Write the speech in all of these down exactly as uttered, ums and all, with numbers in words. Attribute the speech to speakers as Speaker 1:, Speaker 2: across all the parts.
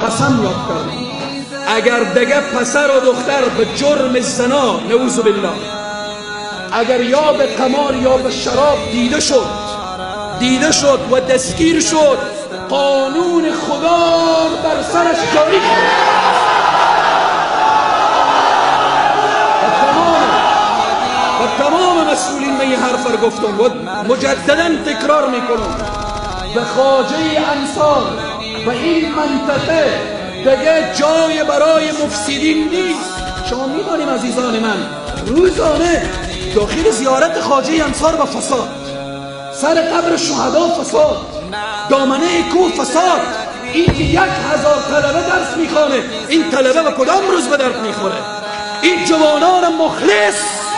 Speaker 1: قسم یاد کردم اگر دیگه پسر و دختر به جرم زنا نعوذ بالله اگر یا به قمار یا به شراب دیده شد دیده شد و دستگیر شد قانون خدا بر سرش جاری شد. و تمام مسئولین من این حرف رو گفتم و مجددا تکرار میکنم به خواجه انصار و این منطقه دیگه جای برای مفسدین نیست. شما میدانیم عزیزان من روزانه داخل زیارت خواجه انصار و فساد، سر قبر شهدا فساد، دامنه کوه فساد. این که یک هزار طلبه درس میخوانه این طلبه به کدام روز به درد میخوره؟ این جوانان مخلص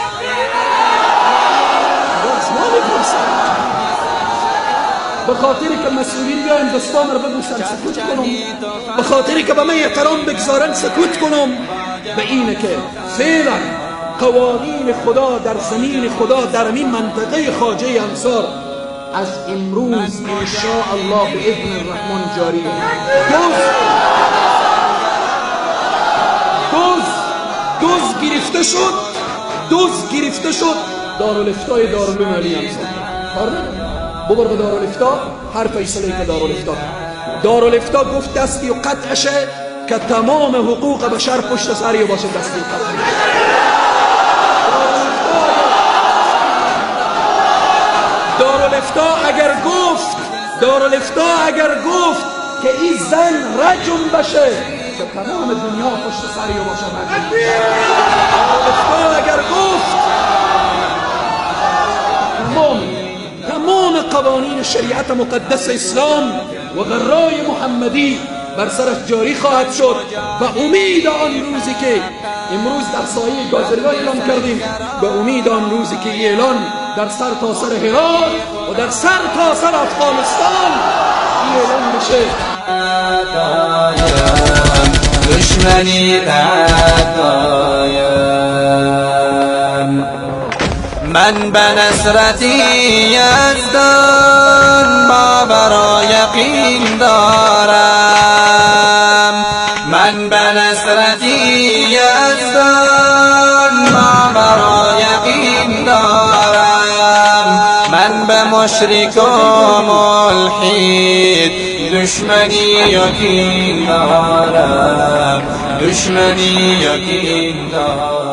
Speaker 1: به خاطری که مسئولین بیایم دستام رو ببوسن سکوت کنم، به خاطری که به من احترام بگذارن سکوت کنم، به اینه که فعلا قوانین خدا در زمین خدا در این منطقه خواجه انصار از امروز انشاءالله به اذن الرحمن جاریه. دوز دوز دوز گرفته شد دوز گرفته شد دارالفتای دارالعلوم علی انصار ببر به دارالفتا هر فیصله که دارالفتا دارالفتا گفت دستی و قطعشه که تمام حقوق بشر پشت سری باشه دستی و قطعشه. دارالفتا اگر گفت دارالفتا اگر گفت که این زن رجم بشه که تمام دنیا پشت سری باشه رجم. دارالفتا اگر گفت تمام تمام قوانین شریعت مقدس اسلام و غرای محمدی بر سرش جاری خواهد شد و امید آن روزی که امروز در سایه گازرگاه اعلام کردیم به امید آن روزی که این اعلان در سر تا سر هرات و در سر تا سر افغانستان این اعلان بشه.
Speaker 2: دشمنی من به نصرتی یزدان باور و یقین دارم، من به نصرتی یزدان باور و یقین دارم، من به مشرک و ملحد دشمنی یقین دارم، دشمنی یقین دارم.